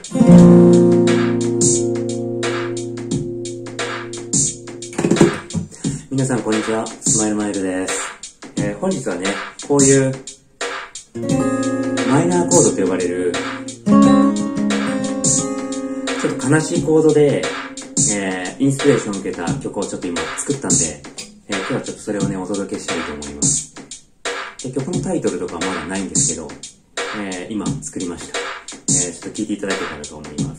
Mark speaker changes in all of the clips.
Speaker 1: 皆さんこんにちは、スマイルマイルです。本日はね、こういうマイナーコードと呼ばれるちょっと悲しいコードで、インスピレーションを受けた曲をちょっと今作ったんで、今日はちょっとそれをねお届けしたいと思います。曲のタイトルとかまだないんですけど、今作りました。ちょっと聴いていただけたらと思います。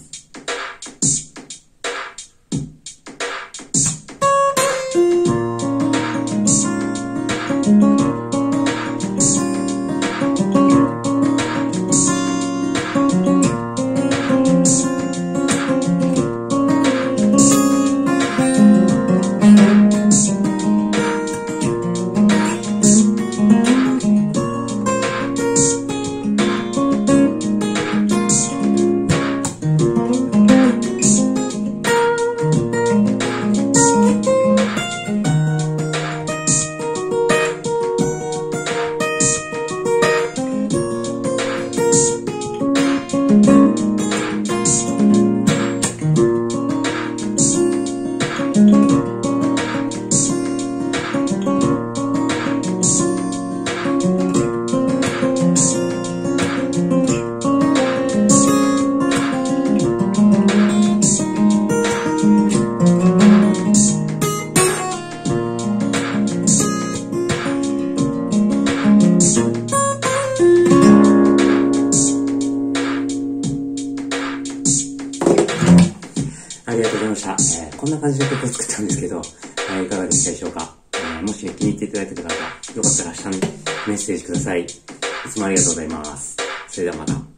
Speaker 1: ありがとうございました。こんな感じの曲を作ったんですけど、いかがでしたでしょうか。もし、気に入っていただいた方がよかったら下にメッセージください。いつもありがとうございます。それではまた。